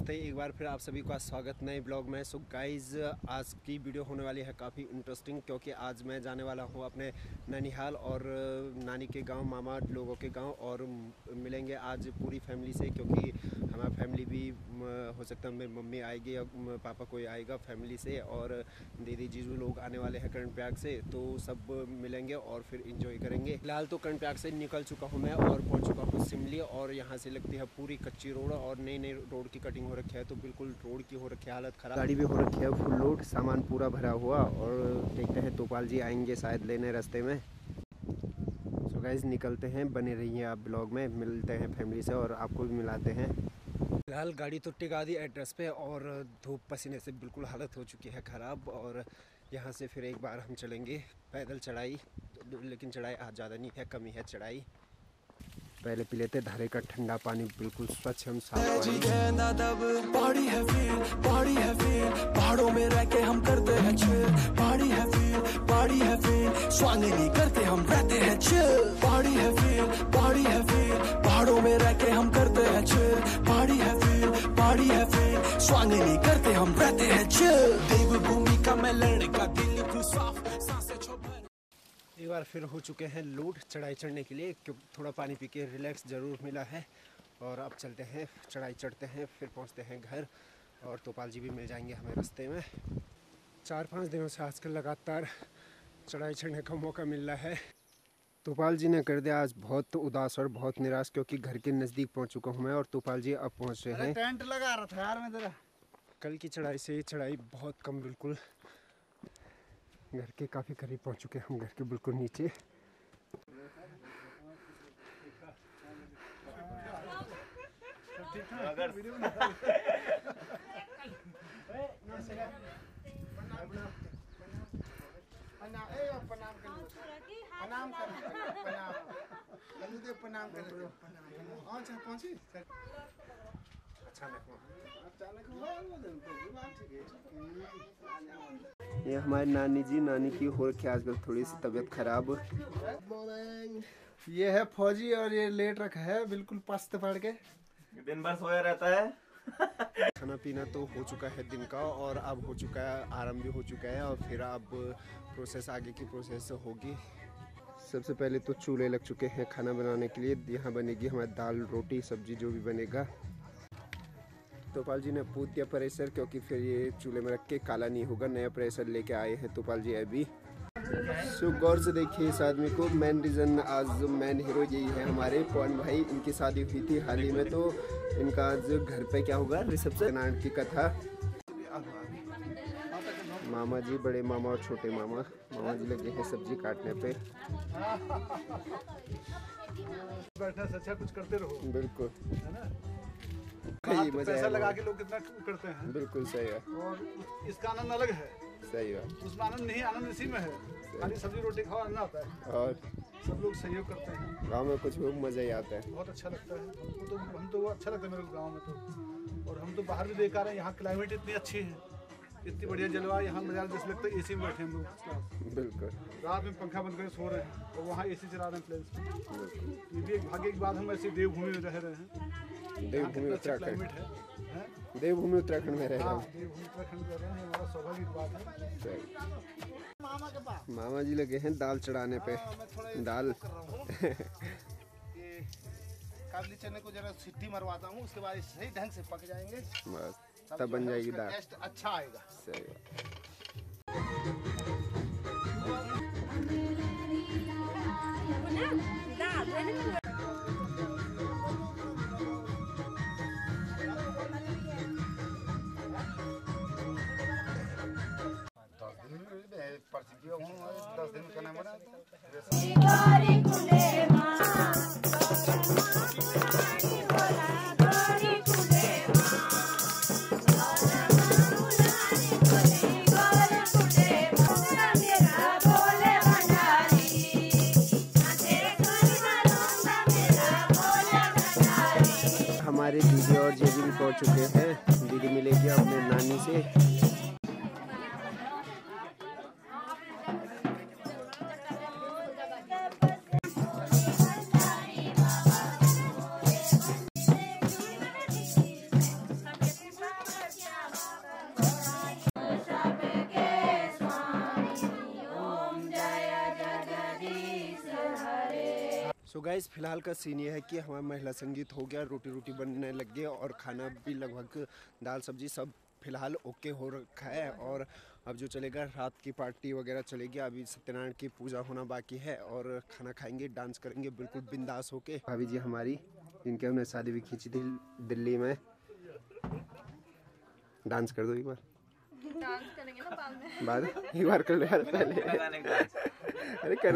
करते हैं एक बार फिर आप सभी का स्वागत नए ब्लॉग में। सो गाइज़, आज की वीडियो होने वाली है काफ़ी इंटरेस्टिंग, क्योंकि आज मैं जाने वाला हूँ अपने ननिहाल और नानी के गांव, मामा लोगों के गांव, और मिलेंगे आज पूरी फैमिली से, क्योंकि हमारा फैमिली भी हो सकता है मेरी मम्मी आएगी या पापा कोई आएगा फैमिली से, और दीदी जीजू लोग आने वाले हैं करण प्रयाग से, तो सब मिलेंगे और फिर इंजॉय करेंगे। फिलहाल तो करण प्रयाग से निकल चुका हूँ मैं और पहुँच चुका हूँ सिमली, और यहाँ से लगती है पूरी कच्ची रोड और नई नई रोड की कटिंग हो रखी है, तो बिल्कुल रोड की हो रखी है हालत ख़राब। गाड़ी भी हो रखी है फुल लोड, सामान पूरा भरा हुआ, और देखते हैं तोपाल जी आएंगे शायद लेने रास्ते में। सो गाइस, निकलते हैं, बने रहिए आप ब्लॉग में, मिलते हैं फैमिली से और आपको भी मिलाते हैं। फिलहाल गाड़ी तो टिका दी एड्रेस पे, और धूप पसीने से बिल्कुल हालत हो चुकी है ख़राब, और यहाँ से फिर एक बार हम चलेंगे पैदल चढ़ाई, लेकिन चढ़ाई आज ज़्यादा नहीं है, कमी है चढ़ाई। पहले पी लेते धारे का ठंडा पानी, बिल्कुल स्वच्छ हम साफ पहाड़ी है पहाड़ों में रह के हम करते हैं चिल। पहाड़ी है फील स्वांग नहीं करते हम रहते हैं चिल। पहाड़ी है फील पहाड़ों में रह के हम करते हैं चिल। पहाड़ी है फील स्वांग नहीं करते हम रहते हैं चिल। देवभूमि का मैं लड़का, दिल को साफ, सांसें छोड़। एक बार फिर हो चुके हैं लोड चढ़ाई चढ़ने के लिए, क्योंकि थोड़ा पानी पी के रिलैक्स ज़रूर मिला है, और अब चलते हैं चढ़ाई चढ़ते हैं, फिर पहुंचते हैं घर, और तोपाल जी भी मिल जाएंगे हमें रास्ते में। 4-5 दिनों से आजकल लगातार चढ़ाई चढ़ने का मौका मिल रहा है। तोपाल जी ने कर दिया आज बहुत उदास और बहुत निराश, क्योंकि घर के नज़दीक पहुँच चुका हूँ मैं, और तोपाल जी अब पहुँच रहे हैं। टेंट लगा रहा था यार मैं जरा। कल की चढ़ाई से चढ़ाई बहुत कम, बिल्कुल घर के काफ़ी करीब पहुंच चुके हैं हम, घर के बिल्कुल नीचे। ये हमारी नानी जी, नानी की हो रखी है आजकल थोड़ी सी तबीयत खराब। ये है फौजी और ये लेट रखा है बिल्कुल पस्त पड़ के, दिन भर सोया रहता है। खाना पीना तो हो चुका है दिन का, और अब हो चुका है आराम भी हो चुका है, और फिर अब प्रोसेस आगे की प्रोसेस होगी। सबसे पहले तो चूल्हे लग चुके हैं खाना बनाने के लिए। यहाँ बनेगी हमारी दाल रोटी सब्जी जो भी बनेगा। तोपाल जी ने पूछ दिया प्रेशर, क्योंकि फिर ये चूल्हे में रख के काला नहीं होगा। नया प्रेशर लेके आए हैं तोपाल जी अभी। सो गौर से देखिए इस आदमी को। मेन रीज़न, आज मेन हीरो यही है हमारे पवन भाई। इनकी शादी हुई थी हाल ही में, तो इनका आज घर पे क्या होगा, रिसेप्शन की कथा। मामा जी, बड़े मामा और छोटे मामा, मामा जी लगे हैं सब्जी काटने पे। बैठने से अच्छा कुछ करते रहो, बिल्कुल है ना। पैसा लगा के लोग कितना करते हैं। बिल्कुल सही है, और इसका आनंद अलग है, सही है। उसमें आनंद नहीं, आनंद इसी में है। खाली सब्जी रोटी खाओ आनंद आता है, और सब लोग सहयोग करते हैं। गाँव में कुछ मज़ा ही आता है, बहुत अच्छा लगता है हम तो अच्छा लगता है मेरे गाँव में तो। और हम तो बाहर भी देख आ रहे हैं, यहाँ क्लाइमेट इतनी अच्छी है, इतनी बढ़िया जलवायु, यहाँ मजा जैसे लगता है एसी में बैठे हम लोग। बिल्कुल। रात में पंखा बंद करके सो रहे हैं और वहाँ एसी चला रहे हैं प्लेन्स में। ये भी एक भाग्य की बात, हम ऐसे देवभूमि में रह रहे हैं। देवभूमि उत्तराखंड, क्लाइमेट है, देवभूमि उत्तराखंड में रह रहे हैं। देवभूमि उत्तराखंड में रह रहे हैं, हमारा सौभाग्य की बात है। मामा के पास मामा जी लगे हैं दाल चढ़ाने पे। दाल काबली चने को जरा सीटी मरवाता हूँ, उसके बाद सही ढंग से पक जाएंगे, बस तब बन जाएगी दाल। टेस्ट अच्छा आएगा। सही है। हमारे दीदी और जीजी भी पहुंच चुके हैं। दीदी मिलेगी अपने नानी से। तो गाइस फिलहाल का सीन ये है कि हमारा महिला संगीत हो गया, रोटी रोटी बनने लग गए और खाना भी लगभग दाल सब्जी सब फिलहाल ओके हो रखा है। और अब जो चलेगा रात की पार्टी वगैरह चलेगी। अभी सत्यनारायण की पूजा होना बाकी है और खाना खाएंगे, डांस करेंगे बिल्कुल बिंदास होके। भाभी जी हमारी, जिनके हमने शादी भी खींची थी दिल्ली में, डांस कर दो एक बार। डांस करेंगे ना बाद में। बाद एक बार कर लो यार पहले। अरे कर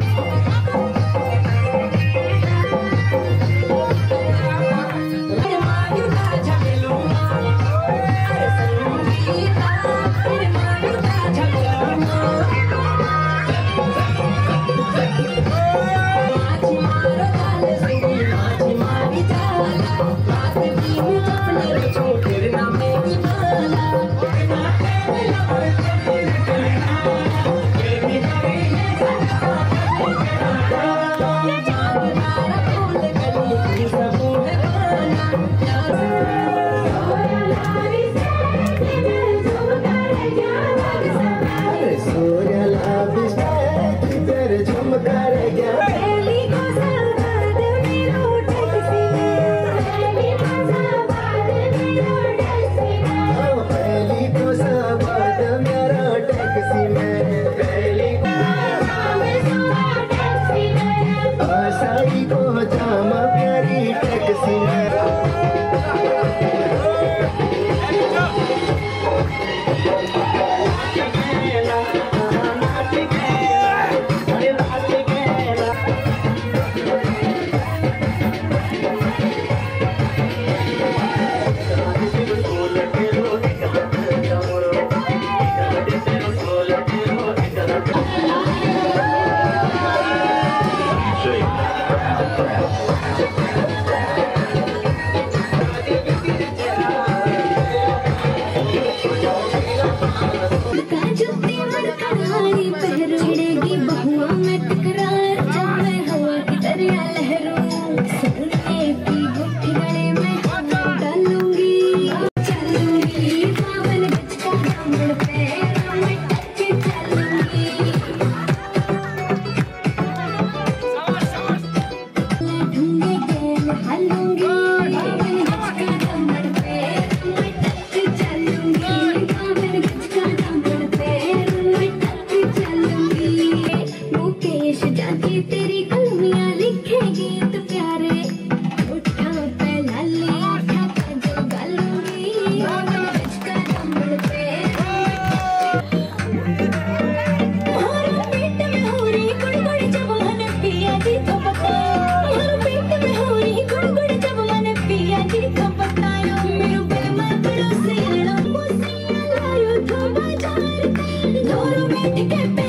Get